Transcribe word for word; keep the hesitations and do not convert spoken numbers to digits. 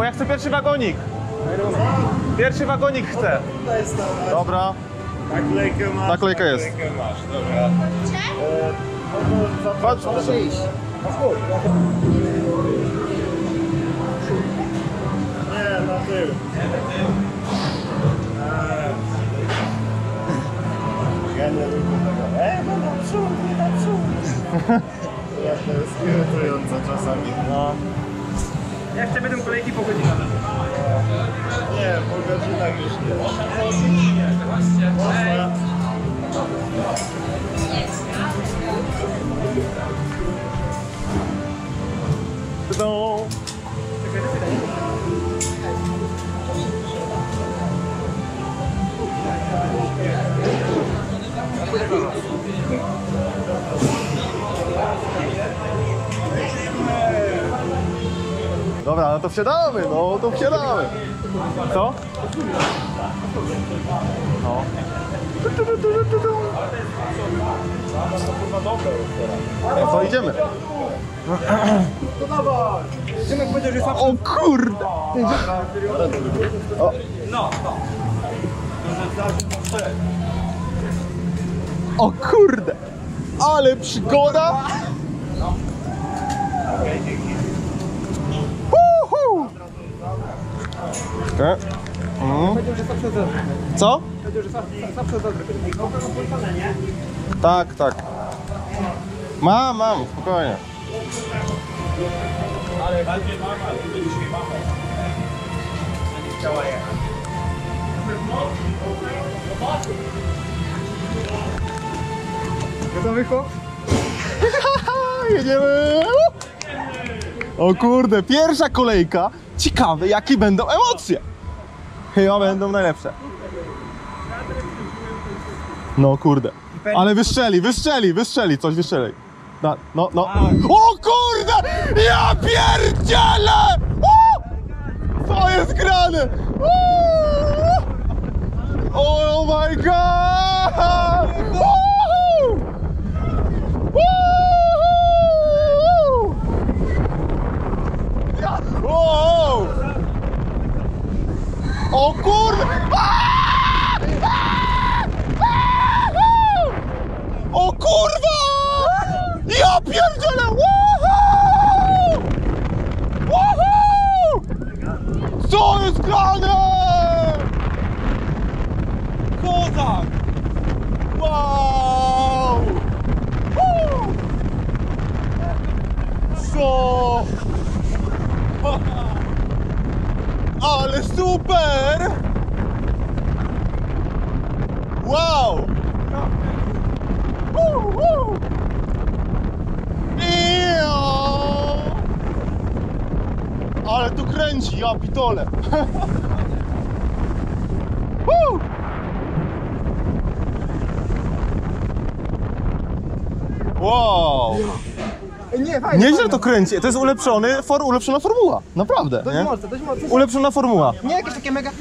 ja chcę pierwszy wagonik. Pierwszy wagonik chcę. Dobra. Naklejkę masz. Naklejka jest. Naklejkę masz, dobra. Patrz, proszę iść. Nie, na tył. Ja nie lubię tego. Ej, no naprzód, nie naprzód. Ja to jest irytujące czasami. No. Jak chcę będą kolejki po godzinach. Nie, po godzinach już nie. Można. No. Dobra, no to wsiadamy, no to wsiadamy. Co? No. No to idziemy. O kurde! O. O kurde! Ale przygoda! Uhu. Okay. Mm. Co? Tak, tak. Mam, mam, spokojnie. Ale bardziej mama, to dzisiaj mama. Nie chciała jechać. Gotowy chłop? Jedziemy! O kurde, pierwsza kolejka. Ciekawe, jakie będą emocje. Chyba będą najlepsze. No kurde. Ale wystrzeli, wystrzeli, wystrzeli, coś wystrzeli. No, no, no. O kurde! Ja pierdzielę! O! Co jest grane? O oh my god! Woohoo! Woohoo! Wow! O kurde! O kurwa! Ja pierdzielę! Woohoo! Woohoo! Co jest grane? Kozak! Wow! Woo! Co? Ale super! Wow! Woo, woo. Ioo. Ale tu kręci, ja pitole. Woo. Wow! Nie, fajnie. Nieźle to kręci, to jest ulepszony, for, ulepszona formuła, naprawdę, Dość nie? mocno, dość mocno. Ulepszona formuła. Nie jakieś takie mega